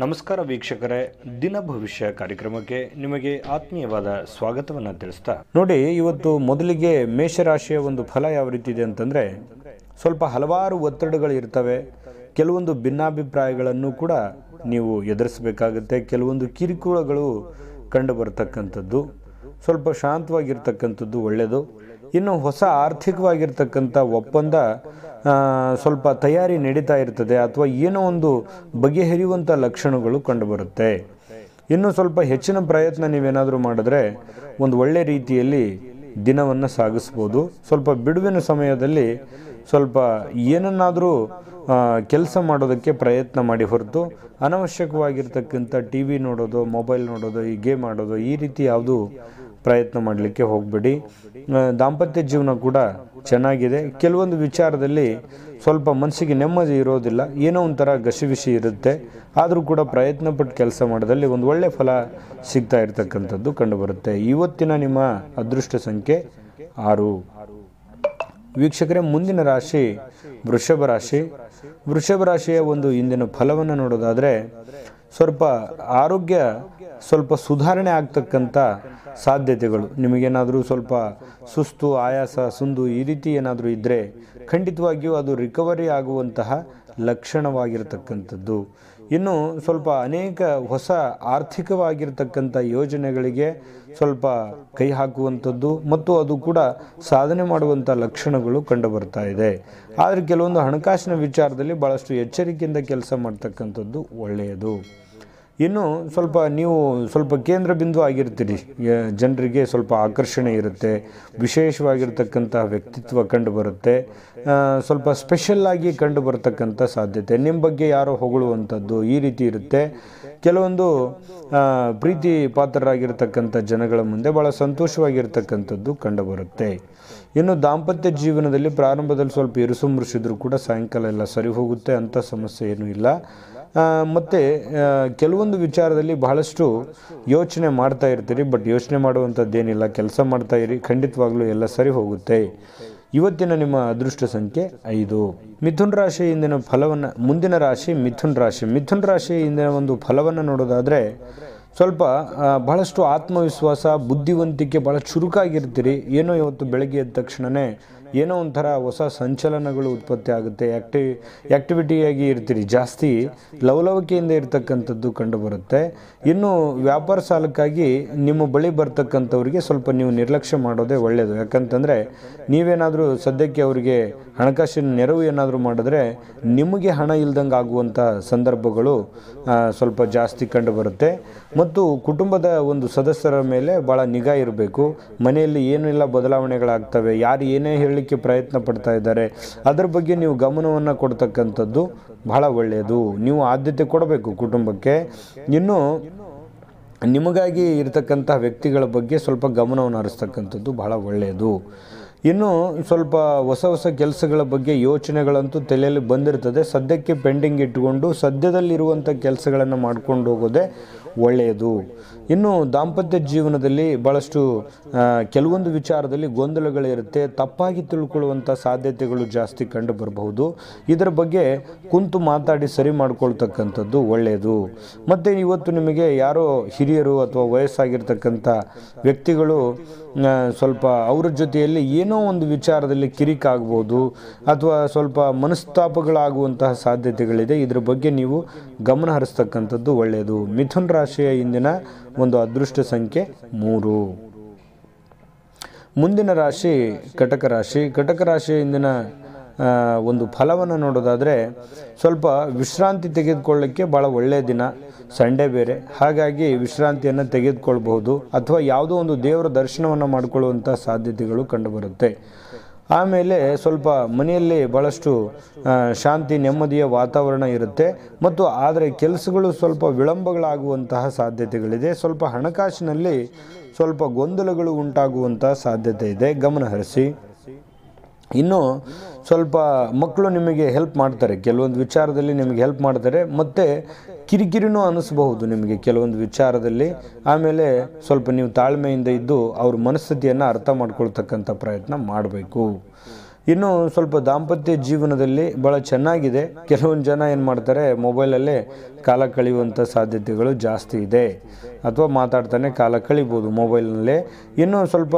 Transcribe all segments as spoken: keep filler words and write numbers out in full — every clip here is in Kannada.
ನಮಸ್ಕಾರ ವೀಕ್ಷಕರೇ, ದಿನ ಭವಿಷ್ಯ ಕಾರ್ಯಕ್ರಮಕ್ಕೆ ನಿಮಗೆ ಆತ್ಮೀಯವಾದ ಸ್ವಾಗತವನ್ನು ತಿಳಿಸ್ತಾ ನೋಡಿ, ಇವತ್ತು ಮೊದಲಿಗೆ ಮೇಷರಾಶಿಯ ಒಂದು ಫಲ ಯಾವ ರೀತಿ ಇದೆ ಅಂತಂದರೆ, ಸ್ವಲ್ಪ ಹಲವಾರು ಒತ್ತಡಗಳು ಇರ್ತವೆ. ಕೆಲವೊಂದು ಭಿನ್ನಾಭಿಪ್ರಾಯಗಳನ್ನು ಕೂಡ ನೀವು ಎದುರಿಸಬೇಕಾಗುತ್ತೆ. ಕೆಲವೊಂದು ಕಿರುಕುಳಗಳು ಕಂಡು ಬರ್ತಕ್ಕಂಥದ್ದು, ಸ್ವಲ್ಪ ಶಾಂತವಾಗಿರ್ತಕ್ಕಂಥದ್ದು ಒಳ್ಳೆಯದು. ಇನ್ನು ಹೊಸ ಆರ್ಥಿಕವಾಗಿರ್ತಕ್ಕಂಥ ಒಪ್ಪಂದ ಸ್ವಲ್ಪ ತಯಾರಿ ನಡೀತಾ ಇರ್ತದೆ, ಅಥವಾ ಏನೋ ಒಂದು ಬಗೆಹರಿಯುವಂಥ ಲಕ್ಷಣಗಳು ಕಂಡುಬರುತ್ತೆ. ಇನ್ನು ಸ್ವಲ್ಪ ಹೆಚ್ಚಿನ ಪ್ರಯತ್ನ ನೀವೇನಾದರೂ ಮಾಡಿದ್ರೆ ಒಂದು ಒಳ್ಳೆ ರೀತಿಯಲ್ಲಿ ದಿನವನ್ನು ಸಾಗಿಸ್ಬೋದು. ಸ್ವಲ್ಪ ಬಿಡುವಿನ ಸಮಯದಲ್ಲಿ ಸ್ವಲ್ಪ ಏನನ್ನಾದರೂ ಕೆಲಸ ಮಾಡೋದಕ್ಕೆ ಪ್ರಯತ್ನ ಮಾಡಿ ಹೊರತು ಅನವಶ್ಯಕವಾಗಿರ್ತಕ್ಕಂಥ ಟಿ ವಿ ನೋಡೋದು, ಮೊಬೈಲ್ ನೋಡೋದು, ಈ ಗೇಮ್ ಆಡೋದು, ಈ ರೀತಿ ಯಾವುದು ಪ್ರಯತ್ನ ಮಾಡಲಿಕ್ಕೆ ಹೋಗಬೇಡಿ. ದಾಂಪತ್ಯ ಜೀವನ ಕೂಡ ಚೆನ್ನಾಗಿದೆ. ಕೆಲವೊಂದು ವಿಚಾರದಲ್ಲಿ ಸ್ವಲ್ಪ ಮನಸ್ಸಿಗೆ ನೆಮ್ಮದಿ ಇರೋದಿಲ್ಲ, ಏನೋ ಒಂಥರ ಗಸಿಬಿಸಿ ಇರುತ್ತೆ. ಆದರೂ ಕೂಡ ಪ್ರಯತ್ನ ಪಟ್ಟು ಕೆಲಸ ಮಾಡೋದಲ್ಲಿ ಒಂದು ಒಳ್ಳೆ ಫಲ ಸಿಗ್ತಾ ಇರತಕ್ಕಂಥದ್ದು ಕಂಡುಬರುತ್ತೆ. ಇವತ್ತಿನ ನಿಮ್ಮ ಅದೃಷ್ಟ ಸಂಖ್ಯೆ ಆರು. ವೀಕ್ಷಕರೇ, ಮುಂದಿನ ರಾಶಿ ವೃಷಭ ರಾಶಿ. ವೃಷಭ ರಾಶಿಯ ಒಂದು ಇಂದಿನ ಫಲವನ್ನು ನೋಡೋದಾದರೆ, ಸ್ವಲ್ಪ ಆರೋಗ್ಯ ಸ್ವಲ್ಪ ಸುಧಾರಣೆ ಆಗ್ತಕ್ಕಂಥ ಸಾಧ್ಯತೆಗಳು. ನಿಮಗೇನಾದರೂ ಸ್ವಲ್ಪ ಸುಸ್ತು, ಆಯಾಸ, ಸುಂದು ಈ ರೀತಿ ಏನಾದರೂ ಇದ್ದರೆ ಖಂಡಿತವಾಗಿಯೂ ಅದು ರಿಕವರಿ ಆಗುವಂತಹ ಲಕ್ಷಣವಾಗಿರತಕ್ಕಂಥದ್ದು. ಇನ್ನು ಸ್ವಲ್ಪ ಅನೇಕ ಹೊಸ ಆರ್ಥಿಕವಾಗಿರ್ತಕ್ಕಂಥ ಯೋಜನೆಗಳಿಗೆ ಸ್ವಲ್ಪ ಕೈ ಹಾಕುವಂಥದ್ದು ಮತ್ತು ಅದು ಕೂಡ ಸಾಧನೆ ಮಾಡುವಂಥ ಲಕ್ಷಣಗಳು ಕಂಡುಬರ್ತಾ ಇದೆ. ಆದರೆ ಕೆಲವೊಂದು ಹಣಕಾಸಿನ ವಿಚಾರದಲ್ಲಿ ಭಾಳಷ್ಟು ಎಚ್ಚರಿಕೆಯಿಂದ ಕೆಲಸ ಮಾಡ್ತಕ್ಕಂಥದ್ದು ಒಳ್ಳೆಯದು. ಇನ್ನು ಸ್ವಲ್ಪ ನೀವು ಸ್ವಲ್ಪ ಕೇಂದ್ರ ಬಿಂದು ಆಗಿರ್ತೀರಿ, ಜನರಿಗೆ ಸ್ವಲ್ಪ ಆಕರ್ಷಣೆ ಇರುತ್ತೆ, ವಿಶೇಷವಾಗಿರ್ತಕ್ಕಂಥ ವ್ಯಕ್ತಿತ್ವ ಕಂಡು ಬರುತ್ತೆ, ಸ್ವಲ್ಪ ಸ್ಪೆಷಲ್ಲಾಗಿ ಕಂಡು ಬರ್ತಕ್ಕಂಥ ಸಾಧ್ಯತೆ, ನಿಮ್ಮ ಬಗ್ಗೆ ಯಾರೋ ಹೊಗಳುವಂಥದ್ದು ಈ ರೀತಿ ಇರುತ್ತೆ. ಕೆಲವೊಂದು ಪ್ರೀತಿ ಪಾತ್ರರಾಗಿರ್ತಕ್ಕಂಥ ಜನಗಳ ಮುಂದೆ ಭಾಳ ಸಂತೋಷವಾಗಿರ್ತಕ್ಕಂಥದ್ದು ಕಂಡುಬರುತ್ತೆ. ಇನ್ನು ದಾಂಪತ್ಯ ಜೀವನದಲ್ಲಿ ಪ್ರಾರಂಭದಲ್ಲಿ ಸ್ವಲ್ಪ ಇರುಸು ಮುರುಸಿದ್ರು ಕೂಡ ಸಾಯಂಕಾಲ ಎಲ್ಲ ಸರಿ ಹೋಗುತ್ತೆ, ಅಂಥ ಸಮಸ್ಯೆ ಏನೂ ಇಲ್ಲ. ಮತ್ತು ಕೆಲವೊಂದು ವಿಚಾರದಲ್ಲಿ ಬಹಳಷ್ಟು ಯೋಚನೆ ಮಾಡ್ತಾ ಇರ್ತೀರಿ, ಬಟ್ ಯೋಚನೆ ಮಾಡುವಂಥದ್ದೇನಿಲ್ಲ, ಕೆಲಸ ಮಾಡ್ತಾ ಇರಿ, ಖಂಡಿತವಾಗ್ಲೂ ಎಲ್ಲ ಸರಿ ಹೋಗುತ್ತೆ. ಇವತ್ತಿನ ನಿಮ್ಮ ಅದೃಷ್ಟ ಸಂಖ್ಯೆ ಐದು. ಮಿಥುನ್ ರಾಶಿ ಇಂದಿನ ಫಲವನ್ನು ಮುಂದಿನ ರಾಶಿ ಮಿಥುನ್ ರಾಶಿ. ಮಿಥುನ್ ರಾಶಿ ಇಂದಿನ ಒಂದು ಫಲವನ್ನು ನೋಡೋದಾದರೆ, ಸ್ವಲ್ಪ ಬಹಳಷ್ಟು ಆತ್ಮವಿಶ್ವಾಸ, ಬುದ್ಧಿವಂತಿಕೆ, ಭಾಳ ಚುರುಕಾಗಿರ್ತೀರಿ. ಏನೋ ಇವತ್ತು ಬೆಳಗ್ಗೆ ಎದ್ದ ತಕ್ಷಣವೇ ಏನೋ ಒಂಥರ ಹೊಸ ಸಂಚಲನಗಳು ಉತ್ಪತ್ತಿ ಆಗುತ್ತೆ. ಆ್ಯಕ್ಟಿ ಆ್ಯಕ್ಟಿವಿಟಿಯಾಗಿ ಇರ್ತೀರಿ, ಜಾಸ್ತಿ ಲವಲವಿಕೆಯಿಂದ ಇರ್ತಕ್ಕಂಥದ್ದು ಕಂಡುಬರುತ್ತೆ. ಇನ್ನು ವ್ಯಾಪಾರ ಸಾಲಕ್ಕಾಗಿ ನಿಮ್ಮ ಬಳಿ ಬರ್ತಕ್ಕಂಥವ್ರಿಗೆ ಸ್ವಲ್ಪ ನೀವು ನಿರ್ಲಕ್ಷ್ಯ ಮಾಡೋದೇ ಒಳ್ಳೆಯದು. ಯಾಕಂತಂದರೆ ನೀವೇನಾದರೂ ಸದ್ಯಕ್ಕೆ ಅವರಿಗೆ ಹಣಕಾಸಿನ ನೆರವು ಏನಾದರೂ ಮಾಡಿದ್ರೆ ನಿಮಗೆ ಹಣ ಇಲ್ದಂಗೆ ಆಗುವಂಥ ಸಂದರ್ಭಗಳು ಸ್ವಲ್ಪ ಜಾಸ್ತಿ ಕಂಡುಬರುತ್ತೆ. ಮತ್ತು ಕುಟುಂಬದ ಒಂದು ಸದಸ್ಯರ ಮೇಲೆ ಭಾಳ ನಿಗಾ ಇರಬೇಕು. ಮನೆಯಲ್ಲಿ ಏನೆಲ್ಲ ಬದಲಾವಣೆಗಳಾಗ್ತವೆ, ಯಾರು ಏನೇ ಹೇಳಲಿಕ್ಕೆ ಪ್ರಯತ್ನ ಪಡ್ತಾ ಇದ್ದಾರೆ ಅದರ ಬಗ್ಗೆ ನೀವು ಗಮನವನ್ನು ಕೊಡ್ತಕ್ಕಂಥದ್ದು ಬಹಳ ಒಳ್ಳೆಯದು. ನೀವು ಆದ್ಯತೆ ಕೊಡಬೇಕು ಕುಟುಂಬಕ್ಕೆ. ಇನ್ನು ನಿಮಗಾಗಿ ಇರತಕ್ಕಂಥ ವ್ಯಕ್ತಿಗಳ ಬಗ್ಗೆ ಸ್ವಲ್ಪ ಗಮನವನ್ನು ಹರಿಸ್ತಕ್ಕಂಥದ್ದು ಬಹಳ ಒಳ್ಳೆಯದು. ಇನ್ನು ಸ್ವಲ್ಪ ಹೊಸ ಹೊಸ ಕೆಲಸಗಳ ಬಗ್ಗೆ ಯೋಚನೆಗಳಂತೂ ತಲೆಯಲ್ಲಿ ಬಂದಿರ್ತದೆ. ಸದ್ಯಕ್ಕೆ ಪೆಂಡಿಂಗ್ ಇಟ್ಟುಕೊಂಡು ಸದ್ಯದಲ್ಲಿರುವಂಥ ಕೆಲಸಗಳನ್ನು ಮಾಡ್ಕೊಂಡು ಹೋಗೋದೇ ಒಳ್ಳೆಯದು. ಇನ್ನು ದಾಂಪತ್ಯ ಜೀವನದಲ್ಲಿ ಭಾಳಷ್ಟು ಕೆಲವೊಂದು ವಿಚಾರದಲ್ಲಿ ಗೊಂದಲಗಳಿರುತ್ತೆ, ತಪ್ಪಾಗಿ ತಿಳ್ಕೊಳ್ಳುವಂಥ ಸಾಧ್ಯತೆಗಳು ಜಾಸ್ತಿ ಕಂಡು ಬರಬಹುದು. ಇದರ ಬಗ್ಗೆ ಕುಂತು ಮಾತಾಡಿ ಸರಿ ಮಾಡ್ಕೊಳ್ತಕ್ಕಂಥದ್ದು ಒಳ್ಳೆಯದು. ಮತ್ತು ಇವತ್ತು ನಿಮಗೆ ಯಾರೋ ಹಿರಿಯರು ಅಥವಾ ವಯಸ್ಸಾಗಿರ್ತಕ್ಕಂಥ ವ್ಯಕ್ತಿಗಳು ಸ್ವಲ್ಪ ಅವರ ಜೊತೆಯಲ್ಲಿ ಏನೋ ಒಂದು ವಿಚಾರದಲ್ಲಿ ಕಿರಿಕಾಗ್ಬೋದು ಅಥವಾ ಸ್ವಲ್ಪ ಮನಸ್ತಾಪಗಳಾಗುವಂತಹ ಸಾಧ್ಯತೆಗಳಿದೆ. ಇದರ ಬಗ್ಗೆ ನೀವು ಗಮನ ಹರಿಸ್ತಕ್ಕಂಥದ್ದು ಒಳ್ಳೆಯದು. ಮಿಥುನ್ ರಾಶಿಯ ಇಂದಿನ ಒಂದು ಅದೃಷ್ಟ ಸಂಖ್ಯೆ ಮೂರು. ಮುಂದಿನ ರಾಶಿ ಕಟಕ ರಾಶಿ. ಕಟಕ ರಾಶಿಯ ಇಂದಿನ ಒಂದು ಫಲವನ್ನು ನೋಡೋದಾದರೆ, ಸ್ವಲ್ಪ ವಿಶ್ರಾಂತಿ ತೆಗೆದುಕೊಳ್ಳೋಕ್ಕೆ ಭಾಳ ಒಳ್ಳೆಯ ದಿನ, ಸಂಡೇ ಬೇರೆ, ಹಾಗಾಗಿ ವಿಶ್ರಾಂತಿಯನ್ನು ತೆಗೆದುಕೊಳ್ಬಹುದು ಅಥವಾ ಯಾವುದೋ ಒಂದು ದೇವರ ದರ್ಶನವನ್ನು ಮಾಡಿಕೊಳ್ಳುವಂಥ ಸಾಧ್ಯತೆಗಳು ಕಂಡುಬರುತ್ತೆ. ಆಮೇಲೆ ಸ್ವಲ್ಪ ಮನೆಯಲ್ಲಿ ಭಾಳಷ್ಟು ಶಾಂತಿ, ನೆಮ್ಮದಿಯ ವಾತಾವರಣ ಇರುತ್ತೆ. ಮತ್ತು ಆದರೆ ಕೆಲಸಗಳು ಸ್ವಲ್ಪ ವಿಳಂಬಗಳಾಗುವಂತಹ ಸಾಧ್ಯತೆಗಳಿದೆ. ಸ್ವಲ್ಪ ಹಣಕಾಸಿನಲ್ಲಿ ಸ್ವಲ್ಪ ಗೊಂದಲಗಳು ಉಂಟಾಗುವಂಥ ಸಾಧ್ಯತೆ ಇದೆ, ಗಮನ ಹರಿಸಿ. ಇನ್ನು ಸ್ವಲ್ಪ ಮಕ್ಕಳು ನಿಮಗೆ ಹೆಲ್ಪ್ ಮಾಡ್ತಾರೆ, ಕೆಲವೊಂದು ವಿಚಾರದಲ್ಲಿ ನಿಮಗೆ ಹೆಲ್ಪ್ ಮಾಡ್ತಾರೆ, ಮತ್ತು ಕಿರಿಕಿರಿನೂ ಅನ್ನಿಸ್ಬಹುದು ನಿಮಗೆ ಕೆಲವೊಂದು ವಿಚಾರದಲ್ಲಿ. ಆಮೇಲೆ ಸ್ವಲ್ಪ ನೀವು ತಾಳ್ಮೆಯಿಂದ ಇದ್ದು ಅವ್ರ ಮನಸ್ಥಿತಿಯನ್ನು ಅರ್ಥ ಮಾಡ್ಕೊಳ್ತಕ್ಕಂಥ ಪ್ರಯತ್ನ ಮಾಡಬೇಕು. ಇನ್ನು ಸ್ವಲ್ಪ ದಾಂಪತ್ಯ ಜೀವನದಲ್ಲಿ ಭಾಳ ಚೆನ್ನಾಗಿದೆ. ಕೆಲವೊಂದು ಜನ ಏನು ಮಾಡ್ತಾರೆ, ಮೊಬೈಲಲ್ಲೇ ಕಾಲ ಕಳೆಯುವಂಥ ಸಾಧ್ಯತೆಗಳು ಜಾಸ್ತಿ ಇದೆ, ಅಥವಾ ಮಾತಾಡ್ತಾನೆ ಕಾಲ ಕಳಿಬೋದು ಮೊಬೈಲ್ನಲ್ಲೇ. ಇನ್ನೂ ಸ್ವಲ್ಪ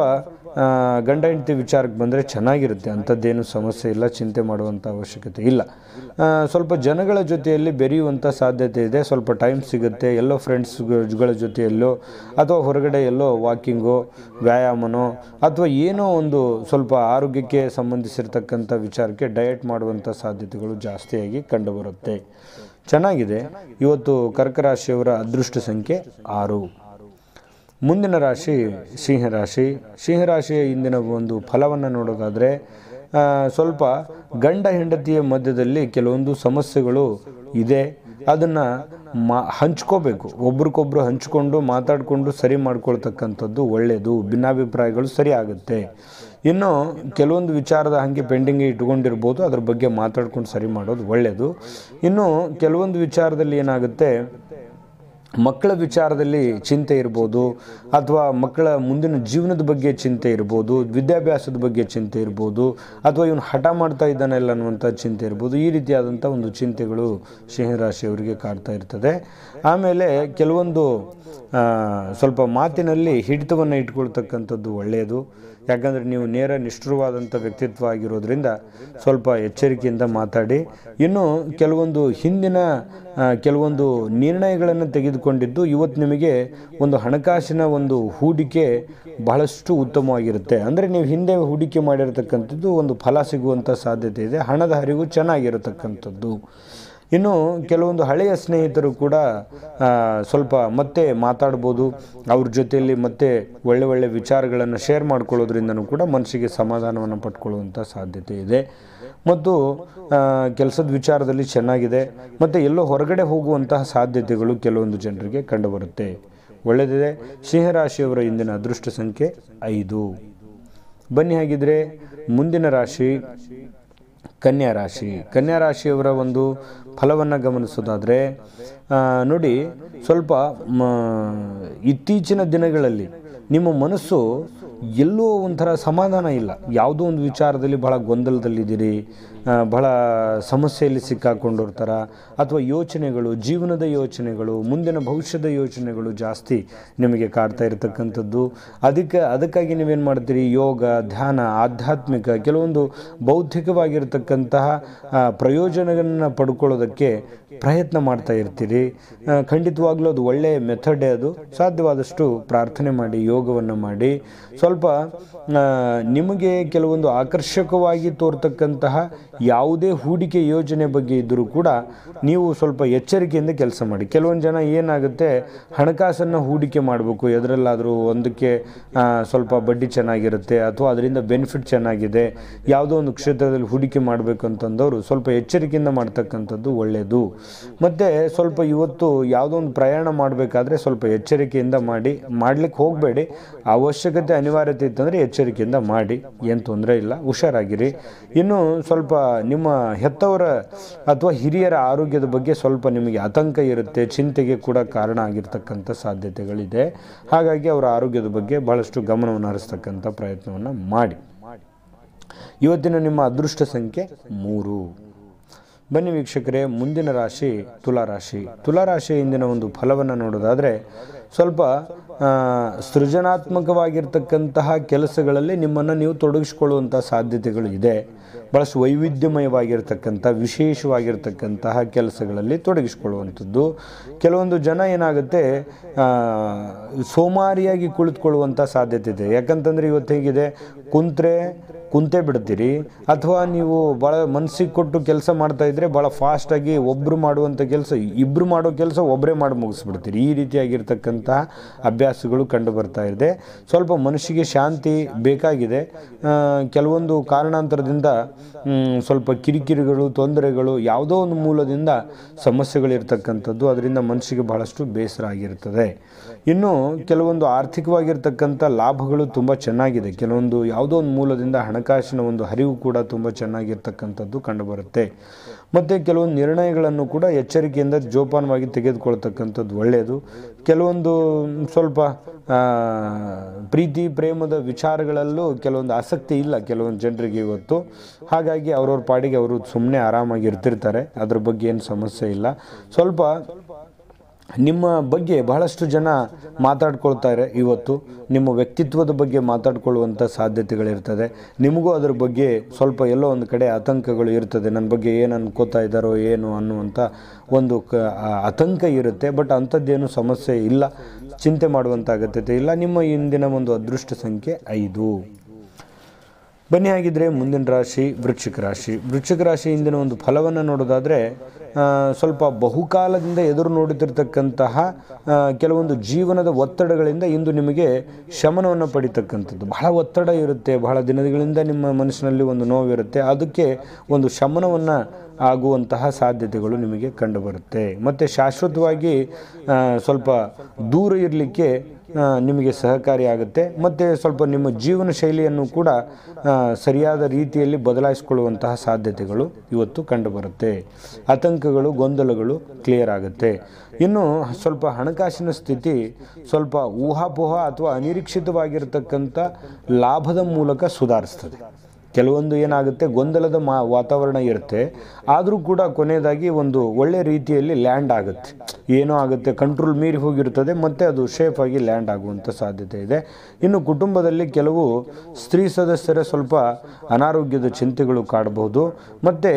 ಗಂಡ ಹೆಂಡತಿ ವಿಚಾರಕ್ಕೆ ಬಂದರೆ ಚೆನ್ನಾಗಿರುತ್ತೆ, ಅಂಥದ್ದೇನು ಸಮಸ್ಯೆ ಇಲ್ಲ, ಚಿಂತೆ ಮಾಡುವಂಥ ಅವಶ್ಯಕತೆ ಇಲ್ಲ. ಸ್ವಲ್ಪ ಜನಗಳ ಜೊತೆಯಲ್ಲಿ ಬೆರೆಯುವಂಥ ಸಾಧ್ಯತೆ ಇದೆ, ಸ್ವಲ್ಪ ಟೈಮ್ ಸಿಗುತ್ತೆ. ಎಲ್ಲೋ ಫ್ರೆಂಡ್ಸ್ಗಳ ಜೊತೆಯಲ್ಲೋ ಅಥವಾ ಹೊರಗಡೆ ಎಲ್ಲೋ ವಾಕಿಂಗೋ ವ್ಯಾಯಾಮನೋ ಅಥವಾ ಏನೋ ಒಂದು ಸ್ವಲ್ಪ ಆರೋಗ್ಯಕ್ಕೆ ಸಂಬಂಧಿಸಿರ್ತಕ್ಕಂಥ ವಿಚಾರಕ್ಕೆ ಡಯಟ್ ಮಾಡುವಂಥ ಸಾಧ್ಯತೆಗಳು ಜಾಸ್ತಿಯಾಗಿ ಕಂಡುಬರುತ್ತೆ. ಚೆನ್ನಾಗಿದೆ. ಇವತ್ತು ಕರ್ಕ ರಾಶಿಯವರ ಅದೃಷ್ಟ ಸಂಖ್ಯೆ ಆರು. ಮುಂದಿನ ರಾಶಿ ಸಿಂಹರಾಶಿ. ಸಿಂಹರಾಶಿಯ ಇಂದಿನ ಒಂದು ಫಲವನ್ನು ನೋಡೋದಾದರೆ ಸ್ವಲ್ಪ ಗಂಡ ಹೆಂಡತಿಯ ಮಧ್ಯದಲ್ಲಿ ಕೆಲವೊಂದು ಸಮಸ್ಯೆಗಳು ಇದೆ, ಅದನ್ನು ಮಾ ಹಂಚ್ಕೋಬೇಕು. ಒಬ್ರಿಗೊಬ್ರು ಹಂಚ್ಕೊಂಡು ಮಾತಾಡಿಕೊಂಡು ಸರಿ ಮಾಡ್ಕೊಳ್ತಕ್ಕಂಥದ್ದು ಒಳ್ಳೆಯದು. ಭಿನ್ನಾಭಿಪ್ರಾಯಗಳು ಸರಿ ಆಗುತ್ತೆ. ಇನ್ನು ಕೆಲವೊಂದು ವಿಚಾರದ ಹಾಗೆ ಪೆಂಡಿಂಗ್ ಇಟ್ಕೊಂಡಿರ್ಬೋದು, ಅದ್ರ ಬಗ್ಗೆ ಮಾತಾಡ್ಕೊಂಡು ಸರಿ ಮಾಡೋದು ಒಳ್ಳೆಯದು. ಇನ್ನು ಕೆಲವೊಂದು ವಿಚಾರದಲ್ಲಿ ಏನಾಗುತ್ತೆ, ಮಕ್ಕಳ ವಿಚಾರದಲ್ಲಿ ಚಿಂತೆ ಇರ್ಬೋದು, ಅಥವಾ ಮಕ್ಕಳ ಮುಂದಿನ ಜೀವನದ ಬಗ್ಗೆ ಚಿಂತೆ ಇರ್ಬೋದು, ವಿದ್ಯಾಭ್ಯಾಸದ ಬಗ್ಗೆ ಚಿಂತೆ ಇರ್ಬೋದು, ಅಥವಾ ಇವನು ಹಠ ಮಾಡ್ತಾ ಇದ್ದಾನೆಲ್ಲ ಅನ್ನುವಂಥ ಚಿಂತೆ ಇರ್ಬೋದು. ಈ ರೀತಿಯಾದಂಥ ಒಂದು ಚಿಂತೆಗಳು ಸಿಂಹರಾಶಿಯವರಿಗೆ ಕಾಡ್ತಾ ಇರ್ತದೆ. ಆಮೇಲೆ ಕೆಲವೊಂದು ಸ್ವಲ್ಪ ಮಾತಿನಲ್ಲಿ ಹಿಡಿತವನ್ನು ಇಟ್ಕೊಳ್ತಕ್ಕಂಥದ್ದು ಒಳ್ಳೆಯದು. ಯಾಕಂದರೆ ನೀವು ನೇರ ನಿಷ್ಠುರವಾದಂಥ ವ್ಯಕ್ತಿತ್ವ ಆಗಿರೋದ್ರಿಂದ ಸ್ವಲ್ಪ ಎಚ್ಚರಿಕೆಯಿಂದ ಮಾತಾಡಿ. ಇನ್ನು ಕೆಲವೊಂದು ಹಿಂದಿನ ಕೆಲವೊಂದು ನಿರ್ಣಯಗಳನ್ನು ತೆಗೆದುಕೊಂಡಿದ್ದು ಇವತ್ತು ನಿಮಗೆ ಒಂದು ಹಣಕಾಸಿನ ಒಂದು ಹೂಡಿಕೆ ಬಹಳಷ್ಟು ಉತ್ತಮವಾಗಿರುತ್ತೆ. ಅಂದರೆ ನೀವು ಹಿಂದೆ ಹೂಡಿಕೆ ಮಾಡಿರತಕ್ಕಂಥದ್ದು ಒಂದು ಫಲ ಸಿಗುವಂಥ ಸಾಧ್ಯತೆ ಇದೆ. ಹಣದ ಹರಿವು ಚೆನ್ನಾಗಿರತಕ್ಕಂಥದ್ದು. ಇನ್ನು ಕೆಲವೊಂದು ಹಳೆಯ ಸ್ನೇಹಿತರು ಕೂಡ ಸ್ವಲ್ಪ ಮತ್ತೆ ಮಾತಾಡ್ಬೋದು. ಅವ್ರ ಜೊತೆಯಲ್ಲಿ ಮತ್ತೆ ಒಳ್ಳೆ ಒಳ್ಳೆ ವಿಚಾರಗಳನ್ನು ಶೇರ್ ಮಾಡ್ಕೊಳ್ಳೋದ್ರಿಂದನೂ ಕೂಡ ಮನಸ್ಸಿಗೆ ಸಮಾಧಾನವನ್ನು ಪಡ್ಕೊಳ್ಳುವಂಥ ಸಾಧ್ಯತೆ ಇದೆ. ಮತ್ತು ಕೆಲಸದ ವಿಚಾರದಲ್ಲಿ ಚೆನ್ನಾಗಿದೆ. ಮತ್ತು ಎಲ್ಲೋ ಹೊರಗಡೆ ಹೋಗುವಂತಹ ಸಾಧ್ಯತೆಗಳು ಕೆಲವೊಂದು ಜನರಿಗೆ ಕಂಡುಬರುತ್ತೆ. ಒಳ್ಳೆಯದಿದೆ. ಸಿಂಹರಾಶಿಯವರ ಇಂದಿನ ಅದೃಷ್ಟ ಸಂಖ್ಯೆ ಐದು. ಬನ್ನಿ ಹಾಗಿದ್ರೆ ಮುಂದಿನ ರಾಶಿ ಕನ್ಯಾ ರಾಶಿ. ಕನ್ಯಾ ರಾಶಿಯವರ ಒಂದು ಫಲವನ್ನು ಗಮನಿಸೋದಾದರೆ ನೋಡಿ, ಸ್ವಲ್ಪ ಇತ್ತೀಚಿನ ದಿನಗಳಲ್ಲಿ ನಿಮ್ಮ ಮನಸ್ಸು ಎಲ್ಲೋ ಒಂಥರ ಸಮಾಧಾನ ಇಲ್ಲ. ಯಾವುದೋ ಒಂದು ವಿಚಾರದಲ್ಲಿ ಬಹಳ ಗೊಂದಲದಲ್ಲಿದ್ದೀರಿ, ಬಹಳ ಸಮಸ್ಯೆಯಲ್ಲಿ ಸಿಕ್ಕಾಕೊಂಡಿರ್ತಾರ, ಅಥವಾ ಯೋಚನೆಗಳು, ಜೀವನದ ಯೋಚನೆಗಳು, ಮುಂದಿನ ಭವಿಷ್ಯದ ಯೋಚನೆಗಳು ಜಾಸ್ತಿ ನಿಮಗೆ ಕಾಡ್ತಾ ಇರತಕ್ಕಂಥದ್ದು. ಅದಕ್ಕೆ ಅದಕ್ಕಾಗಿ ನೀವೇನು ಮಾಡ್ತೀರಿ, ಯೋಗ, ಧ್ಯಾನ, ಆಧ್ಯಾತ್ಮಿಕ ಕೆಲವೊಂದು ಬೌದ್ಧಿಕವಾಗಿರ್ತಕ್ಕಂತಹ ಪ್ರಯೋಜನಗಳನ್ನು ಪಡ್ಕೊಳ್ಳೋದಕ್ಕೆ ಪ್ರಯತ್ನ ಮಾಡ್ತಾ ಇರ್ತೀರಿ. ಖಂಡಿತವಾಗ್ಲೂ ಅದು ಒಳ್ಳೆಯ ಮೆಥಡೇ. ಅದು ಸಾಧ್ಯವಾದಷ್ಟು ಪ್ರಾರ್ಥನೆ ಮಾಡಿ, ಯೋಗವನ್ನು ಮಾಡಿ. ಸ್ವಲ್ಪ ನಿಮಗೆ ಕೆಲವೊಂದು ಆಕರ್ಷಕವಾಗಿ ತೋರ್ತಕ್ಕಂತಹ ಯಾವುದೇ ಹೂಡಿಕೆ ಯೋಜನೆ ಬಗ್ಗೆ ಇದ್ದರೂ ಕೂಡ ನೀವು ಸ್ವಲ್ಪ ಎಚ್ಚರಿಕೆಯಿಂದ ಕೆಲಸ ಮಾಡಿ. ಕೆಲವೊಂದು ಜನ ಏನಾಗುತ್ತೆ, ಹಣಕಾಸನ್ನು ಹೂಡಿಕೆ ಮಾಡಬೇಕು, ಎದರಲ್ಲಾದರೂ ಒಂದಕ್ಕೆ ಸ್ವಲ್ಪ ಬಡ್ಡಿ ಚೆನ್ನಾಗಿರುತ್ತೆ ಅಥವಾ ಅದರಿಂದ ಬೆನಿಫಿಟ್ ಚೆನ್ನಾಗಿದೆ, ಯಾವುದೋ ಒಂದು ಕ್ಷೇತ್ರದಲ್ಲಿ ಹೂಡಿಕೆ ಮಾಡಬೇಕು ಅಂತಂದವರು ಸ್ವಲ್ಪ ಎಚ್ಚರಿಕೆಯಿಂದ ಮಾಡ್ತಕ್ಕಂಥದ್ದು ಒಳ್ಳೆಯದು. ಮತ್ತು ಸ್ವಲ್ಪ ಇವತ್ತು ಯಾವುದೋ ಒಂದು ಪ್ರಯಾಣ ಮಾಡಬೇಕಾದ್ರೆ ಸ್ವಲ್ಪ ಎಚ್ಚರಿಕೆಯಿಂದ ಮಾಡಿ, ಮಾಡಲಿಕ್ಕೆ ಹೋಗಬೇಡಿ. ಅವಶ್ಯಕತೆ ಅನಿವಾರ್ಯತೆ ಇತ್ತಂದರೆ ಎಚ್ಚರಿಕೆಯಿಂದ ಮಾಡಿ, ಏನು ತೊಂದರೆ ಇಲ್ಲ, ಹುಷಾರಾಗಿರಿ. ಇನ್ನು ಸ್ವಲ್ಪ ನಿಮ್ಮ ಹೆತ್ತವರ ಅಥವಾ ಹಿರಿಯರ ಆರೋಗ್ಯದ ಬಗ್ಗೆ ಸ್ವಲ್ಪ ನಿಮಗೆ ಆತಂಕ ಇರುತ್ತೆ, ಚಿಂತೆಗೆ ಕೂಡ ಕಾರಣ ಆಗಿರ್ತಕ್ಕಂಥ ಸಾಧ್ಯತೆಗಳಿದೆ. ಹಾಗಾಗಿ ಅವರ ಆರೋಗ್ಯದ ಬಗ್ಗೆ ಬಹಳಷ್ಟು ಗಮನವನ್ನು ಹರಿಸ್ತಕ್ಕಂಥ ಪ್ರಯತ್ನವನ್ನು ಮಾಡಿ. ಇವತ್ತಿನ ನಿಮ್ಮ ಅದೃಷ್ಟ ಸಂಖ್ಯೆ ಮೂರು. ಬನ್ನಿ ವೀಕ್ಷಕರೇ, ಮುಂದಿನ ರಾಶಿ ತುಲಾ ರಾಶಿ. ತುಲಾ ರಾಶಿಯ ಇಂದಿನ ಒಂದು ಫಲವನ್ನು ನೋಡೋದಾದರೆ ಸ್ವಲ್ಪ ಸೃಜನಾತ್ಮಕವಾಗಿರ್ತಕ್ಕಂತಹ ಕೆಲಸಗಳಲ್ಲಿ ನಿಮ್ಮನ್ನು ನೀವು ತೊಡಗಿಸಿಕೊಳ್ಳುವಂಥ ಸಾಧ್ಯತೆಗಳು ಇದೆ. ಭಾಳಷ್ಟು ವೈವಿಧ್ಯಮಯವಾಗಿರ್ತಕ್ಕಂಥ ವಿಶೇಷವಾಗಿರ್ತಕ್ಕಂತಹ ಕೆಲಸಗಳಲ್ಲಿ ತೊಡಗಿಸಿಕೊಳ್ಳುವಂಥದ್ದು. ಕೆಲವೊಂದು ಜನ ಏನಾಗುತ್ತೆ, ಸೋಮಾರಿಯಾಗಿ ಕುಳಿತುಕೊಳ್ಳುವಂಥ ಸಾಧ್ಯತೆ ಇದೆ. ಯಾಕಂತಂದರೆ ಇವತ್ತು ಹೇಗಿದೆ, ಕುಂತ್ರೆ ಕುಂತೇ ಬಿಡ್ತೀರಿ, ಅಥವಾ ನೀವು ಭಾಳ ಮನಸ್ಸಿಗೆ ಕೊಟ್ಟು ಕೆಲಸ ಮಾಡ್ತಾ ಇದ್ದರೆ ಭಾಳ ಫಾಸ್ಟಾಗಿ ಒಬ್ಬರು ಮಾಡುವಂಥ ಕೆಲಸ ಇಬ್ಬರು ಮಾಡೋ ಕೆಲಸ ಒಬ್ಬರೇ ಮಾಡಿ ಮುಗಿಸ್ಬಿಡ್ತೀರಿ. ಈ ರೀತಿಯಾಗಿರ್ತಕ್ಕಂಥ ಅಭ್ಯಾಸಗಳು ಕಂಡು ಬರ್ತಾ ಇದೆ. ಸ್ವಲ್ಪ ಮನಸ್ಸಿಗೆ ಶಾಂತಿ ಬೇಕಾಗಿದೆ. ಕೆಲವೊಂದು ಕಾರಣಾಂತರದಿಂದ ಸ್ವಲ್ಪ ಕಿರಿಕಿರಿಗಳು, ತೊಂದರೆಗಳು, ಯಾವುದೋ ಒಂದು ಮೂಲದಿಂದ ಸಮಸ್ಯೆಗಳಿರ್ತಕ್ಕಂಥದ್ದು, ಅದರಿಂದ ಮನಸ್ಸಿಗೆ ಬಹಳಷ್ಟು ಬೇಸರ ಆಗಿರ್ತದೆ. ಇನ್ನು ಕೆಲವೊಂದು ಆರ್ಥಿಕವಾಗಿರ್ತಕ್ಕಂಥ ಲಾಭಗಳು ತುಂಬ ಚೆನ್ನಾಗಿದೆ. ಕೆಲವೊಂದು ಯಾವುದೋ ಒಂದು ಮೂಲದಿಂದ ಹಣ ಹಣಕಾಸಿನ ಒಂದು ಹರಿವು ಕೂಡ ತುಂಬ ಚೆನ್ನಾಗಿರ್ತಕ್ಕಂಥದ್ದು ಕಂಡುಬರುತ್ತೆ. ಮತ್ತು ಕೆಲವೊಂದು ನಿರ್ಣಯಗಳನ್ನು ಕೂಡ ಎಚ್ಚರಿಕೆಯಿಂದ ಜೋಪಾನವಾಗಿ ತೆಗೆದುಕೊಳ್ತಕ್ಕಂಥದ್ದು ಒಳ್ಳೆಯದು. ಕೆಲವೊಂದು ಸ್ವಲ್ಪ ಪ್ರೀತಿ ಪ್ರೇಮದ ವಿಚಾರಗಳಲ್ಲೂ ಕೆಲವೊಂದು ಆಸಕ್ತಿ ಇಲ್ಲ ಕೆಲವೊಂದು ಜನರಿಗೆ ಇವತ್ತು. ಹಾಗಾಗಿ ಅವ್ರವ್ರ ಪಾಡಿಗೆ ಅವರು ಸುಮ್ಮನೆ ಆರಾಮಾಗಿ ಇರ್ತಿರ್ತಾರೆ, ಅದ್ರ ಬಗ್ಗೆ ಏನು ಸಮಸ್ಯೆ ಇಲ್ಲ. ಸ್ವಲ್ಪ ನಿಮ್ಮ ಬಗ್ಗೆ ಬಹಳಷ್ಟು ಜನ ಮಾತಾಡ್ಕೊಳ್ತಾರೆ ಇವತ್ತು, ನಿಮ್ಮ ವ್ಯಕ್ತಿತ್ವದ ಬಗ್ಗೆ ಮಾತಾಡ್ಕೊಳ್ಳುವಂಥ ಸಾಧ್ಯತೆಗಳಿರ್ತದೆ. ನಿಮಗೂ ಅದ್ರ ಬಗ್ಗೆ ಸ್ವಲ್ಪ ಎಲ್ಲೋ ಒಂದು ಕಡೆ ಆತಂಕಗಳು ಇರ್ತದೆ, ನನ್ನ ಬಗ್ಗೆ ಏನು ಅನ್ಕೋತಾ ಇದ್ದಾರೋ ಏನು ಅನ್ನುವಂಥ ಒಂದು ಕ ಆತಂಕ ಇರುತ್ತೆ. ಬಟ್ ಅಂಥದ್ದೇನು ಸಮಸ್ಯೆ ಇಲ್ಲ, ಚಿಂತೆ ಮಾಡುವಂಥ ಅಗತ್ಯತೆ ಇಲ್ಲ. ನಿಮ್ಮ ಇಂದಿನ ಒಂದು ಅದೃಷ್ಟ ಸಂಖ್ಯೆ ಐದು. ಬನ್ನಿ ಆಗಿದ್ದರೆ ಮುಂದಿನ ರಾಶಿ ವೃಶ್ಚಿಕ ರಾಶಿ. ವೃಶ್ಚಿಕ ರಾಶಿ ಇಂದಿನ ಒಂದು ಫಲವನ್ನು ನೋಡೋದಾದರೆ, ಸ್ವಲ್ಪ ಬಹುಕಾಲದಿಂದ ಎದುರು ನೋಡುತ್ತಿರ್ತಕ್ಕಂತಹ ಕೆಲವೊಂದು ಜೀವನದ ಒತ್ತಡಗಳಿಂದ ಇಂದು ನಿಮಗೆ ಶಮನವನ್ನು ಪಡಿತಕ್ಕಂಥದ್ದು. ಬಹಳ ಒತ್ತಡ ಇರುತ್ತೆ, ಬಹಳ ದಿನಗಳಿಂದ ನಿಮ್ಮ ಮನಸ್ಸಿನಲ್ಲಿ ಒಂದು ನೋವಿರುತ್ತೆ, ಅದಕ್ಕೆ ಒಂದು ಶಮನವನ್ನು ಆಗುವಂತಹ ಸಾಧ್ಯತೆಗಳು ನಿಮಗೆ ಕಂಡುಬರುತ್ತೆ. ಮತ್ತು ಶಾಶ್ವತವಾಗಿ ಸ್ವಲ್ಪ ದೂರ ಇರಲಿಕ್ಕೆ ನಿಮಗೆ ಸಹಕಾರಿಯಾಗುತ್ತೆ. ಮತ್ತು ಸ್ವಲ್ಪ ನಿಮ್ಮ ಜೀವನ ಶೈಲಿಯನ್ನು ಕೂಡ ಸರಿಯಾದ ರೀತಿಯಲ್ಲಿ ಬದಲಾಯಿಸಿಕೊಳ್ಳುವಂತಹ ಸಾಧ್ಯತೆಗಳು ಇವತ್ತು ಕಂಡುಬರುತ್ತೆ. ಆತಂಕಗಳು ಗೊಂದಲಗಳು ಕ್ಲಿಯರ್ ಆಗುತ್ತೆ. ಇನ್ನು ಸ್ವಲ್ಪ ಹಣಕಾಸಿನ ಸ್ಥಿತಿ ಸ್ವಲ್ಪ ಊಹಾಪೋಹ ಅಥವಾ ಅನಿರೀಕ್ಷಿತವಾಗಿರ್ತಕ್ಕಂಥ ಲಾಭದ ಮೂಲಕ ಸುಧಾರಿಸ್ತದೆ. ಕೆಲವೊಂದು ಏನಾಗುತ್ತೆ, ಗೊಂದಲದ ಮಾ ವಾತಾವರಣ ಇರುತ್ತೆ, ಆದರೂ ಕೂಡ ಕೊನೆಯದಾಗಿ ಒಂದು ಒಳ್ಳೆ ರೀತಿಯಲ್ಲಿ ಲ್ಯಾಂಡ್ ಆಗುತ್ತೆ. ಏನೋ ಆಗುತ್ತೆ, ಕಂಟ್ರೋಲ್ ಮೀರಿ ಹೋಗಿರ್ತದೆ, ಮತ್ತು ಅದು ಸೇಫಾಗಿ ಲ್ಯಾಂಡ್ ಆಗುವಂಥ ಸಾಧ್ಯತೆ ಇದೆ. ಇನ್ನು ಕುಟುಂಬದಲ್ಲಿ ಕೆಲವು ಸ್ತ್ರೀ ಸದಸ್ಯರ ಸ್ವಲ್ಪ ಅನಾರೋಗ್ಯದ ಚಿಂತೆಗಳು ಕಾಡಬಹುದು. ಮತ್ತು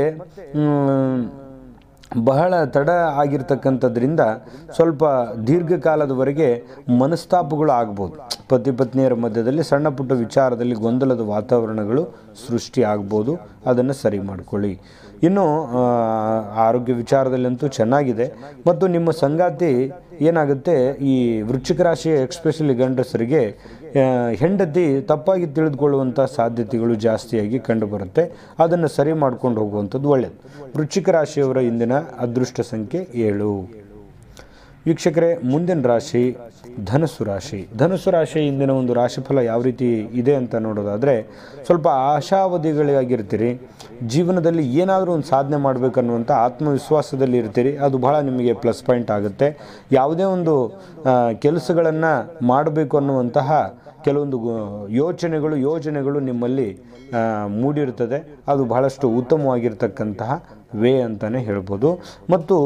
ಬಹಳ ತಡ ಆಗಿರ್ತಕ್ಕಂಥದ್ರಿಂದ ಸ್ವಲ್ಪ ದೀರ್ಘಕಾಲದವರೆಗೆ ಮನಸ್ತಾಪಗಳು ಆಗ್ಬೋದು. ಪತಿ ಪತ್ನಿಯರ ಮಧ್ಯದಲ್ಲಿ ಸಣ್ಣ ಪುಟ್ಟ ವಿಚಾರದಲ್ಲಿ ಗೊಂದಲದ ವಾತಾವರಣಗಳು ಸೃಷ್ಟಿ ಆಗ್ಬೋದು, ಅದನ್ನು ಸರಿ ಮಾಡಿಕೊಳ್ಳಿ. ಇನ್ನು ಆರೋಗ್ಯ ವಿಚಾರದಲ್ಲಂತೂ ಚೆನ್ನಾಗಿದೆ. ಮತ್ತು ನಿಮ್ಮ ಸಂಗಾತಿ ಏನಾಗುತ್ತೆ, ಈ ವೃಶ್ಚಿಕ ರಾಶಿಯ ಎಕ್ಸ್ಪೆಷಲಿ ಗಂಡಸರಿಗೆ ಹೆಂಡತಿ ತಪ್ಪಾಗಿ ತಿಳಿದುಕೊಳ್ಳುವಂಥ ಸಾಧ್ಯತೆಗಳು ಜಾಸ್ತಿಯಾಗಿ ಕಂಡುಬರುತ್ತೆ. ಅದನ್ನು ಸರಿ ಮಾಡ್ಕೊಂಡು ಹೋಗುವಂಥದ್ದು ಒಳ್ಳೆಯದು. ವೃಶ್ಚಿಕ ರಾಶಿಯವರ ಇಂದಿನ ಅದೃಷ್ಟ ಸಂಖ್ಯೆ ಏಳು. ವೀಕ್ಷಕರೇ, ಮುಂದಿನ ರಾಶಿ ಧನಸ್ಸು ರಾಶಿ. ಧನಸ್ಸು ರಾಶಿ ಇಂದಿನ ಒಂದು ರಾಶಿಫಲ ಯಾವ ರೀತಿ ಇದೆ ಅಂತ ನೋಡೋದಾದರೆ, ಸ್ವಲ್ಪ ಆಶಾವಧಿಗಳಾಗಿರ್ತೀರಿ. ಜೀವನದಲ್ಲಿ ಏನಾದರೂ ಒಂದು ಸಾಧನೆ ಮಾಡಬೇಕನ್ನುವಂಥ ಆತ್ಮವಿಶ್ವಾಸದಲ್ಲಿ ಇರ್ತೀರಿ. ಅದು ಬಹಳ ನಿಮಗೆ ಪ್ಲಸ್ ಪಾಯಿಂಟ್ ಆಗುತ್ತೆ. ಯಾವುದೇ ಒಂದು ಕೆಲಸಗಳನ್ನು ಮಾಡಬೇಕು ಅನ್ನುವಂತಹ ಕೆಲವೊಂದು ಯೋಚನೆಗಳು ಯೋಜನೆಗಳು ನಿಮ್ಮಲ್ಲಿ ಮೂಡಿರ್ತದೆ. ಅದು ಬಹಳಷ್ಟು ಉತ್ತಮವಾಗಿರ್ತಕ್ಕಂತಹ ವೇ ಅಂತಲೇ ಹೇಳ್ಬೋದು. ಮತ್ತು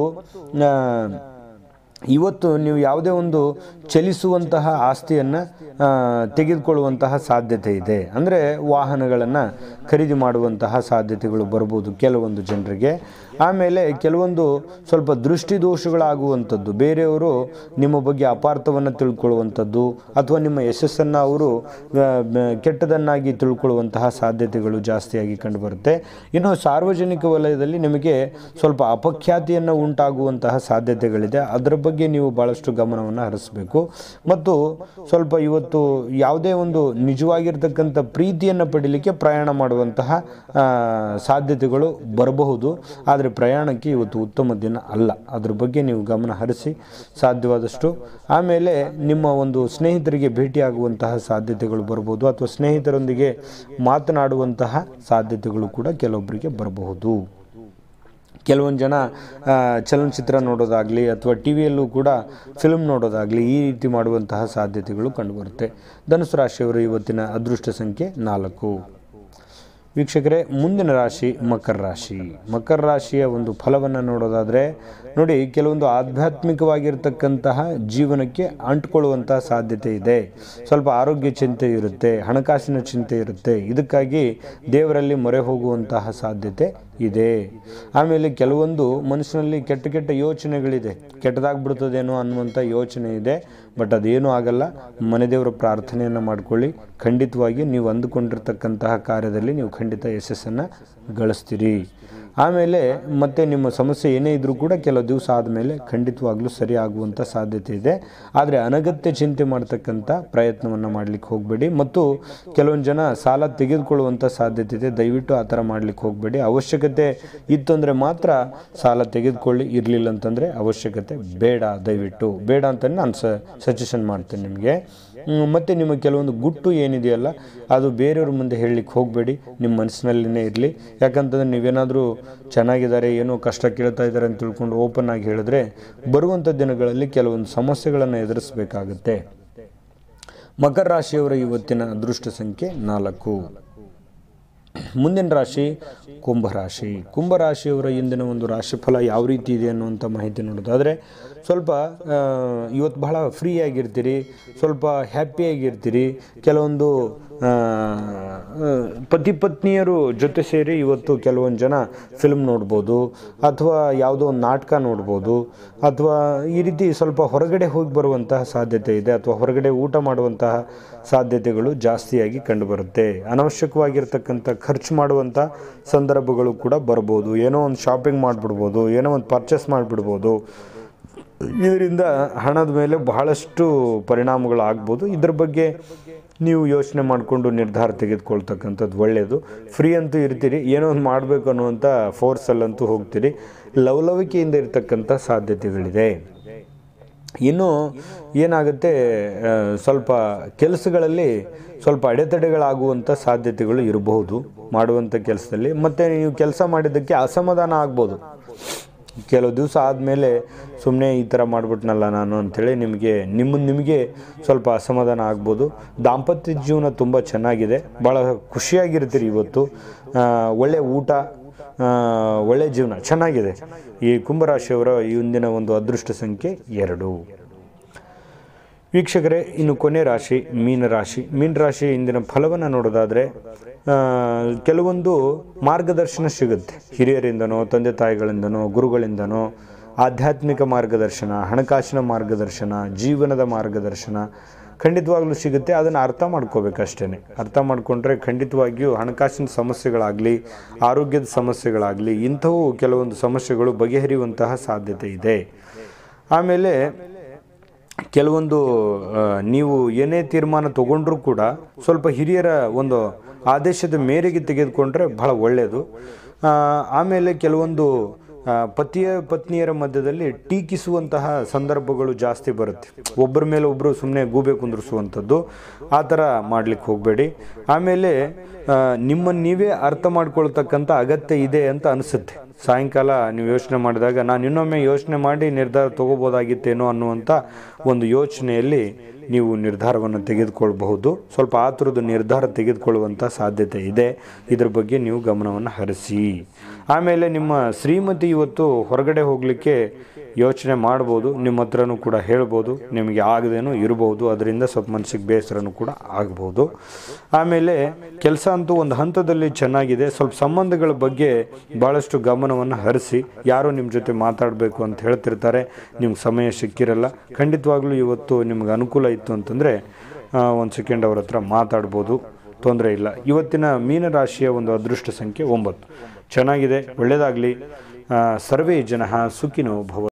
ಇವತ್ತು ನೀವು ಯಾವುದೇ ಒಂದು ಚಲಿಸುವಂತಹ ಆಸ್ತಿಯನ್ನು ತೆಗೆದುಕೊಳ್ಳುವಂತಹ ಸಾಧ್ಯತೆ ಇದೆ. ಅಂದರೆ ವಾಹನಗಳನ್ನು ಖರೀದಿ ಮಾಡುವಂತಹ ಸಾಧ್ಯತೆಗಳು ಬರ್ಬೋದು ಕೆಲವೊಂದು ಜನರಿಗೆ. ಆಮೇಲೆ ಕೆಲವೊಂದು ಸ್ವಲ್ಪ ದೃಷ್ಟಿದೋಷಗಳಾಗುವಂಥದ್ದು, ಬೇರೆಯವರು ನಿಮ್ಮ ಬಗ್ಗೆ ಅಪಾರ್ಥವನ್ನು ತಿಳ್ಕೊಳ್ಳುವಂಥದ್ದು ಅಥವಾ ನಿಮ್ಮ ಯಶಸ್ಸನ್ನು ಅವರು ಕೆಟ್ಟದನ್ನಾಗಿ ತಿಳ್ಕೊಳ್ಳುವಂತಹ ಸಾಧ್ಯತೆಗಳು ಜಾಸ್ತಿಯಾಗಿ ಕಂಡುಬರುತ್ತೆ. ಇನ್ನು ಸಾರ್ವಜನಿಕ ವಲಯದಲ್ಲಿ ನಿಮಗೆ ಸ್ವಲ್ಪ ಅಪಖ್ಯಾತಿಯನ್ನು ಉಂಟಾಗುವಂತಹ ಸಾಧ್ಯತೆಗಳಿದೆ. ಅದರ ಬಗ್ಗೆ ನೀವು ಭಾಳಷ್ಟು ಗಮನವನ್ನು ಹರಿಸಬೇಕು. ಮತ್ತು ಸ್ವಲ್ಪ ಇವತ್ತು ಯಾವುದೇ ಒಂದು ನಿಜವಾಗಿರ್ತಕ್ಕಂಥ ಪ್ರೀತಿಯನ್ನು ಪಡೀಲಿಕ್ಕೆ ಪ್ರಯಾಣ ಮಾಡುವಂತಹ ಸಾಧ್ಯತೆಗಳು ಬರಬಹುದು. ಆದರೆ ಪ್ರಯಾಣಕ್ಕೆ ಇವತ್ತು ಉತ್ತಮ ದಿನ ಅಲ್ಲ. ಅದ್ರ ಬಗ್ಗೆ ನೀವು ಗಮನ ಹರಿಸಿ ಸಾಧ್ಯವಾದಷ್ಟು. ಆಮೇಲೆ ನಿಮ್ಮ ಒಂದು ಸ್ನೇಹಿತರಿಗೆ ಭೇಟಿಯಾಗುವಂತಹ ಸಾಧ್ಯತೆಗಳು ಬರ್ಬೋದು, ಅಥವಾ ಸ್ನೇಹಿತರೊಂದಿಗೆ ಮಾತನಾಡುವಂತಹ ಸಾಧ್ಯತೆಗಳು ಕೂಡ ಕೆಲವೊಬ್ಬರಿಗೆ ಬರಬಹುದು. ಕೆಲವೊಂದು ಜನ ಚಲನಚಿತ್ರ ನೋಡೋದಾಗಲಿ ಅಥವಾ ಟಿ ವಿಯಲ್ಲೂ ಕೂಡ ಫಿಲ್ಮ್ ನೋಡೋದಾಗಲಿ ಈ ರೀತಿ ಮಾಡುವಂತಹ ಸಾಧ್ಯತೆಗಳು ಕಂಡುಬರುತ್ತೆ. ಧನುಸು ರಾಶಿಯವರು ಇವತ್ತಿನ ಅದೃಷ್ಟ ಸಂಖ್ಯೆ ನಾಲ್ಕು. ವೀಕ್ಷಕರೇ, ಮುಂದಿನ ರಾಶಿ ಮಕರ ರಾಶಿ. ಮಕರ ರಾಶಿಯ ಒಂದು ಫಲವನ್ನು ನೋಡೋದಾದರೆ ನೋಡಿ, ಕೆಲವೊಂದು ಆಧ್ಯಾತ್ಮಿಕವಾಗಿರ್ತಕ್ಕಂತಹ ಜೀವನಕ್ಕೆ ಅಂಟ್ಕೊಳ್ಳುವಂತಹ ಸಾಧ್ಯತೆ ಇದೆ. ಸ್ವಲ್ಪ ಆರೋಗ್ಯ ಚಿಂತೆ ಇರುತ್ತೆ, ಹಣಕಾಸಿನ ಚಿಂತೆ ಇರುತ್ತೆ. ಇದಕ್ಕಾಗಿ ದೇವರಲ್ಲಿ ಮೊರೆ ಹೋಗುವಂತಹ ಸಾಧ್ಯತೆ ಇದೆ. ಆಮೇಲೆ ಕೆಲವೊಂದು ಮನಸ್ಸಿನಲ್ಲಿ ಕೆಟ್ಟ ಕೆಟ್ಟ ಯೋಚನೆಗಳಿದೆ, ಕೆಟ್ಟದಾಗ್ಬಿಡ್ತದೇನೋ ಅನ್ನುವಂಥ ಯೋಚನೆ ಇದೆ. ಬಟ್ ಅದೇನೂ ಆಗಲ್ಲ. ಮನೆ ದೇವರ ಪ್ರಾರ್ಥನೆಯನ್ನು ಮಾಡಿಕೊಳ್ಳಿ. ಖಂಡಿತವಾಗಿ ನೀವು ಅಂದುಕೊಂಡಿರ್ತಕ್ಕಂತಹ ಕಾರ್ಯದಲ್ಲಿ ನೀವು ಖಂಡಿತ ಯಶಸ್ಸನ್ನು ಗಳಿಸ್ತೀರಿ. ಆಮೇಲೆ ಮತ್ತೆ ನಿಮ್ಮ ಸಮಸ್ಯೆ ಏನೇ ಇದ್ದರೂ ಕೂಡ ಕೆಲವು ದಿವಸ ಆದಮೇಲೆ ಖಂಡಿತವಾಗ್ಲೂ ಸರಿ ಆಗುವಂಥ ಸಾಧ್ಯತೆ ಇದೆ. ಆದರೆ ಅನಗತ್ಯ ಚಿಂತೆ ಮಾಡ್ತಕ್ಕಂಥ ಪ್ರಯತ್ನವನ್ನು ಮಾಡಲಿಕ್ಕೆ ಹೋಗಬೇಡಿ. ಮತ್ತು ಕೆಲವೊಂದು ಜನ ಸಾಲ ತೆಗೆದುಕೊಳ್ಳುವಂಥ ಸಾಧ್ಯತೆ ಇದೆ. ದಯವಿಟ್ಟು ಆ ಥರ ಮಾಡಲಿಕ್ಕೆ ಹೋಗಬೇಡಿ. ಅವಶ್ಯಕತೆ ಇತ್ತು ಅಂದರೆ ಮಾತ್ರ ಸಾಲ ತೆಗೆದುಕೊಳ್ಳಿ, ಇರಲಿಲ್ಲ ಅಂತಂದರೆ ಅವಶ್ಯಕತೆ ಬೇಡ, ದಯವಿಟ್ಟು ಬೇಡ ಅಂತಲೇ ನಾನು ಸ ಸಜೆಷನ್ ಮಾಡ್ತೇನೆ ನಿಮಗೆ. ಮತ್ತು ನಿಮ್ಮ ಕೆಲವೊಂದು ಗುಟ್ಟು ಏನಿದೆಯಲ್ಲ ಅದು ಬೇರೆಯವ್ರ ಮುಂದೆ ಹೇಳಲಿಕ್ಕೆ ಹೋಗಬೇಡಿ, ನಿಮ್ಮ ಮನಸ್ಸಿನಲ್ಲೇ ಇರಲಿ. ಯಾಕಂತಂದರೆ ನೀವೇನಾದರೂ ಚೆನ್ನಾಗಿದ್ದಾರೆ, ಏನೋ ಕಷ್ಟ ಕೇಳ್ತಾ ಇದ್ದಾರೆ ಅಂತ ತಿಳ್ಕೊಂಡು ಓಪನ್ ಆಗಿ ಹೇಳಿದ್ರೆ ಬರುವಂಥ ದಿನಗಳಲ್ಲಿ ಕೆಲವೊಂದು ಸಮಸ್ಯೆಗಳನ್ನು ಎದುರಿಸಬೇಕಾಗುತ್ತೆ. ಮಕರ ರಾಶಿಯವರ ಇವತ್ತಿನ ಅದೃಷ್ಟ ಸಂಖ್ಯೆ ನಾಲ್ಕು. ಮುಂದಿನ ರಾಶಿ ಕುಂಭರಾಶಿ. ಕುಂಭರಾಶಿಯವರ ಇಂದಿನ ಒಂದು ರಾಶಿಫಲ ಯಾವ ರೀತಿ ಇದೆ ಅನ್ನುವಂಥ ಮಾಹಿತಿ ನೋಡೋದಾದರೆ, ಸ್ವಲ್ಪ ಇವತ್ತು ಬಹಳ ಫ್ರೀ ಆಗಿರ್ತೀರಿ, ಸ್ವಲ್ಪ ಹ್ಯಾಪಿಯಾಗಿರ್ತೀರಿ. ಕೆಲವೊಂದು ಪತಿ ಪತ್ನಿಯರು ಜೊತೆ ಸೇರಿ ಇವತ್ತು ಕೆಲವೊಂದು ಜನ ಫಿಲ್ಮ್ ನೋಡ್ಬೋದು, ಅಥವಾ ಯಾವುದೋ ಒಂದು ನಾಟಕ ನೋಡ್ಬೋದು, ಅಥವಾ ಈ ರೀತಿ ಸ್ವಲ್ಪ ಹೊರಗಡೆ ಹೋಗಿ ಬರುವಂತಹ ಸಾಧ್ಯತೆ ಇದೆ, ಅಥವಾ ಹೊರಗಡೆ ಊಟ ಮಾಡುವಂತಹ ಸಾಧ್ಯತೆಗಳು ಜಾಸ್ತಿಯಾಗಿ ಕಂಡುಬರುತ್ತೆ. ಅನವಶ್ಯಕವಾಗಿರ್ತಕ್ಕಂಥ ಖರ್ಚು ಮಾಡುವಂಥ ಸಂದರ್ಭಗಳು ಕೂಡ ಬರ್ಬೋದು. ಏನೋ ಒಂದು ಶಾಪಿಂಗ್ ಮಾಡಿಬಿಡ್ಬೋದು, ಏನೋ ಒಂದು ಪರ್ಚೇಸ್ ಮಾಡಿಬಿಡ್ಬೋದು. ಇದರಿಂದ ಹಣದ ಮೇಲೆ ಬಹಳಷ್ಟು ಪರಿಣಾಮಗಳು ಆಗ್ಬೋದು. ಇದ್ರ ಬಗ್ಗೆ ನೀವು ಯೋಚನೆ ಮಾಡಿಕೊಂಡು ನಿರ್ಧಾರ ತೆಗೆದುಕೊಳ್ತಕ್ಕಂಥದ್ದು ಒಳ್ಳೆಯದು. ಫ್ರೀ ಅಂತೂ ಇರ್ತೀರಿ, ಏನೋ ಒಂದು ಮಾಡಬೇಕು ಅನ್ನುವಂಥ ಫೋರ್ಸಲ್ಲಂತೂ ಹೋಗ್ತೀರಿ. ಲವಲವಿಕೆಯಿಂದ ಇರತಕ್ಕಂಥ ಸಾಧ್ಯತೆಗಳಿದೆ. ಇನ್ನು ಏನಾಗುತ್ತೆ, ಸ್ವಲ್ಪ ಕೆಲಸಗಳಲ್ಲಿ ಸ್ವಲ್ಪ ಅಡೆತಡೆಗಳಾಗುವಂಥ ಸಾಧ್ಯತೆಗಳು ಇರಬಹುದು ಮಾಡುವಂಥ ಕೆಲಸದಲ್ಲಿ. ಮತ್ತು ನೀವು ಕೆಲಸ ಮಾಡಿದ್ದಕ್ಕೆ ಅಸಮಾಧಾನ ಆಗ್ಬೋದು. ಕೆಲವು ದಿವಸ ಆದಮೇಲೆ ಸುಮ್ಮನೆ ಈ ಥರ ಮಾಡಿಬಿಟ್ನಲ್ಲ ನಾನು ಅಂಥೇಳಿ ನಿಮಗೆ ನಿಮ್ಮ ನಿಮಗೆ ಸ್ವಲ್ಪ ಅಸಮಾಧಾನ ಆಗ್ಬೋದು. ದಾಂಪತ್ಯ ಜೀವನ ತುಂಬ ಚೆನ್ನಾಗಿದೆ, ಭಾಳ ಖುಷಿಯಾಗಿರ್ತೀರಿ ಇವತ್ತು. ಒಳ್ಳೆಯ ಊಟ, ಒಳ್ಳೆಯ ಜೀವನ ಚೆನ್ನಾಗಿದೆ. ಈ ಕುಂಭರಾಶಿಯವರ ಈ ಇಂದಿನ ಒಂದು ಅದೃಷ್ಟ ಸಂಖ್ಯೆ ಎರಡು. ವೀಕ್ಷಕರೇ, ಇನ್ನು ಕೊನೆ ರಾಶಿ ಮೀನರಾಶಿ. ಮೀನರಾಶಿ ಇಂದಿನ ಫಲವನ್ನು ನೋಡೋದಾದರೆ, ಕೆಲವೊಂದು ಮಾರ್ಗದರ್ಶನ ಸಿಗುತ್ತೆ ಹಿರಿಯರಿಂದನೋ, ತಂದೆ ತಾಯಿಗಳಿಂದನೋ, ಗುರುಗಳಿಂದನೋ. ಆಧ್ಯಾತ್ಮಿಕ ಮಾರ್ಗದರ್ಶನ, ಹಣಕಾಸಿನ ಮಾರ್ಗದರ್ಶನ, ಜೀವನದ ಮಾರ್ಗದರ್ಶನ ಖಂಡಿತವಾಗ್ಲೂ ಸಿಗುತ್ತೆ. ಅದನ್ನು ಅರ್ಥ ಮಾಡ್ಕೋಬೇಕಷ್ಟೇ. ಅರ್ಥ ಮಾಡಿಕೊಂಡ್ರೆ ಖಂಡಿತವಾಗಿಯೂ ಹಣಕಾಸಿನ ಸಮಸ್ಯೆಗಳಾಗಲಿ, ಆರೋಗ್ಯದ ಸಮಸ್ಯೆಗಳಾಗಲಿ, ಇಂಥವು ಕೆಲವೊಂದು ಸಮಸ್ಯೆಗಳು ಬಗೆಹರಿಯುವಂತಹ ಸಾಧ್ಯತೆ ಇದೆ. ಆಮೇಲೆ ಕೆಲವೊಂದು ನೀವು ಏನೇ ತೀರ್ಮಾನ ತಗೊಂಡ್ರೂ ಕೂಡ ಸ್ವಲ್ಪ ಹಿರಿಯರ ಒಂದು ಆದೇಶದ ಮೇರೆಗೆ ತೆಗೆದುಕೊಂಡ್ರೆ ಬಹಳ ಒಳ್ಳೆಯದು. ಆಮೇಲೆ ಕೆಲವೊಂದು ಪತಿಯ ಪತ್ನಿಯರ ಮಧ್ಯದಲ್ಲಿ ಟೀಕಿಸುವಂತಹ ಸಂದರ್ಭಗಳು ಜಾಸ್ತಿ ಬರುತ್ತೆ. ಒಬ್ಬರ ಮೇಲೆ ಒಬ್ಬರು ಸುಮ್ಮನೆ ಗೂಬೆ ಕುಂದ್ರಿಸುವಂಥದ್ದು, ಆ ಥರ ಮಾಡಲಿಕ್ಕೆ ಹೋಗಬೇಡಿ. ಆಮೇಲೆ ನಿಮ್ಮನ್ನು ನೀವೇ ಅರ್ಥ ಮಾಡ್ಕೊಳ್ತಕ್ಕಂಥ ಅಗತ್ಯ ಇದೆ ಅಂತ ಅನಿಸುತ್ತೆ. ಸಾಯಂಕಾಲ ನೀವು ಯೋಚನೆ ಮಾಡಿದಾಗ ನಾನು ಇನ್ನೊಮ್ಮೆ ಯೋಚನೆ ಮಾಡಿ ನಿರ್ಧಾರ ತೊಗೋಬೋದಾಗಿತ್ತೇನೋ ಅನ್ನುವಂಥ ಒಂದು ಯೋಚನೆಯಲ್ಲಿ ನೀವು ನಿರ್ಧಾರವನ್ನು ತೆಗೆದುಕೊಳ್ಬಹುದು. ಸ್ವಲ್ಪ ಆತುರದ ನಿರ್ಧಾರ ತೆಗೆದುಕೊಳ್ಳುವಂಥ ಸಾಧ್ಯತೆ ಇದೆ. ಇದ್ರ ಬಗ್ಗೆ ನೀವು ಗಮನವನ್ನು ಹರಿಸಿ. ಆಮೇಲೆ ನಿಮ್ಮ ಶ್ರೀಮತಿ ಇವತ್ತು ಹೊರಗಡೆ ಹೋಗಲಿಕ್ಕೆ ಯೋಚನೆ ಮಾಡ್ಬೋದು, ನಿಮ್ಮ ಹತ್ರನೂ ಕೂಡ ಹೇಳ್ಬೋದು, ನಿಮಗೆ ಆಗದೇನೂ ಇರ್ಬೋದು. ಅದರಿಂದ ಸ್ವಲ್ಪ ಮನಸ್ಸಿಗೆ ಬೇಸರನೂ ಕೂಡ ಆಗ್ಬೋದು. ಆಮೇಲೆ ಕೆಲಸ ಅಂತೂ ಒಂದು ಹಂತದಲ್ಲಿ ಚೆನ್ನಾಗಿದೆ. ಸ್ವಲ್ಪ ಸಂಬಂಧಗಳ ಬಗ್ಗೆ ಭಾಳಷ್ಟು ಗಮನವನ್ನು ಹರಿಸಿ. ಯಾರೋ ನಿಮ್ಮ ಜೊತೆ ಮಾತಾಡಬೇಕು ಅಂತ ಹೇಳ್ತಿರ್ತಾರೆ, ನಿಮ್ಗೆ ಸಮಯ ಸಿಕ್ಕಿರಲ್ಲ. ಖಂಡಿತವಾಗ್ಲೂ ಇವತ್ತು ನಿಮ್ಗೆ ಅನುಕೂಲ ಇತ್ತು ಅಂತಂದರೆ ಒಂದು ಸೆಕೆಂಡ್ ಅವ್ರ ಹತ್ರ ಮಾತಾಡ್ಬೋದು, ತೊಂದರೆ ಇಲ್ಲ. ಇವತ್ತಿನ ಮೀನರಾಶಿಯ ಒಂದು ಅದೃಷ್ಟ ಸಂಖ್ಯೆ ಒಂಬತ್ತು. ಚೆನ್ನಾಗಿದೆ, ಒಳ್ಳೆಯದಾಗಲಿ. ಸರ್ವೇ ಜನಃ ಸುಖಿನೋ ಭವ.